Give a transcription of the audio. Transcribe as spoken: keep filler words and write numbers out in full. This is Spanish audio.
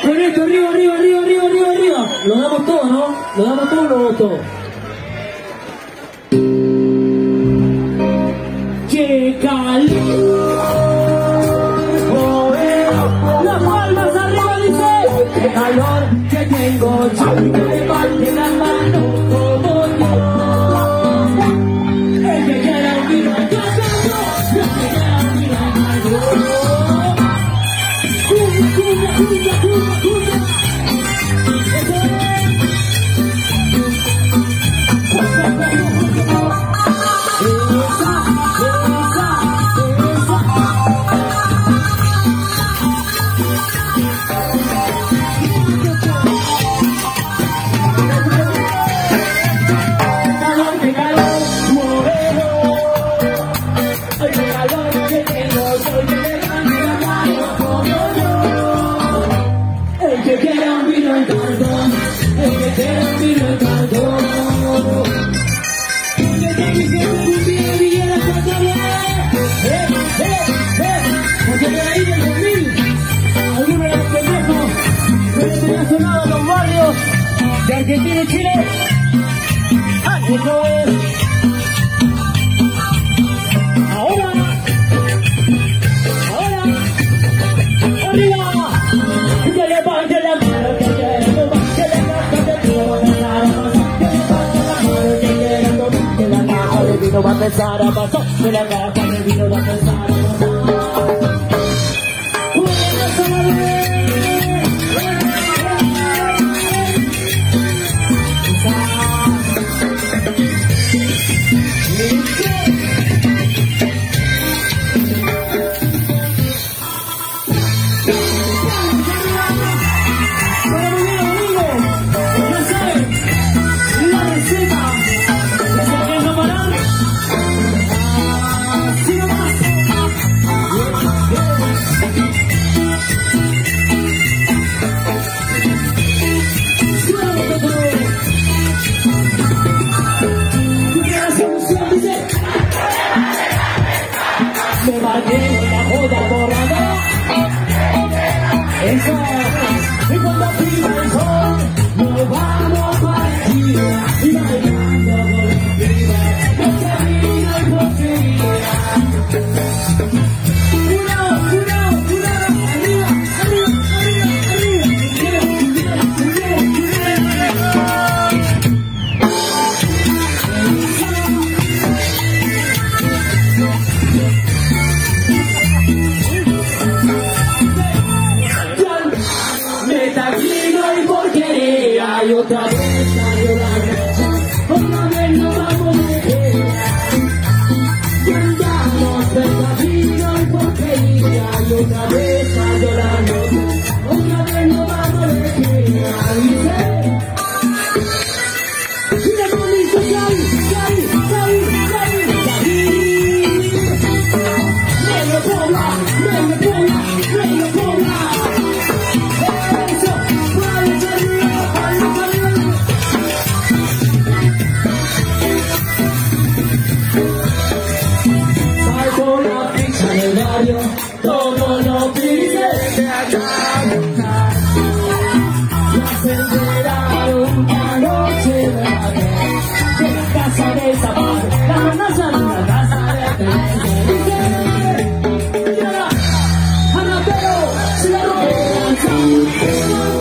con esto, arriba, arriba, arriba, arriba, arriba, arriba. Lo damos todo, ¿no? Lo damos todo, lo damos todo. ¡Qué calor! Oh, eh. Las palmas arriba, dice. ¡Qué calor que tengo! Yo que me parte las manos como yo. El que quiera un vino en casa, yo que quiera un vino en casa. Cumbia, cumbia, cumbia, cumbia, cumbia. De Argentina y Chile, eso es. Ahora, ahora, arriba, que levante la mano, que quiera tomar, que levante el culo, que levante la mano, que quiera tomar, que la caja de vino va a empezar a pasar, que la caja de vino va a empezar a pasar. Me bañé la joda borrada. Eso es. Y cuando pide el sol, nos vamos para allí. Y bailando con la vida, porquería y porquería. Cuidado, cuidado, cuidado. Arriba, arriba, arriba, arriba. Cuidado, cuidado, cuidado. Y porquería, y otra vez salió la noche, otra vez nos vamos de quedar. Y andamos pecadillo y porquería, y otra vez salió la noche, otra vez nos vamos de quedar. Y la bonita que hay, que hay, que hay, que hay, que hay. Medio Puebla, medio Puebla, medio Puebla. Todo lo pide de acá. La celebraron una noche de la de la casa de Zapar, la casa de la casa de Teresa. Y ahora, Anatero, se la roba.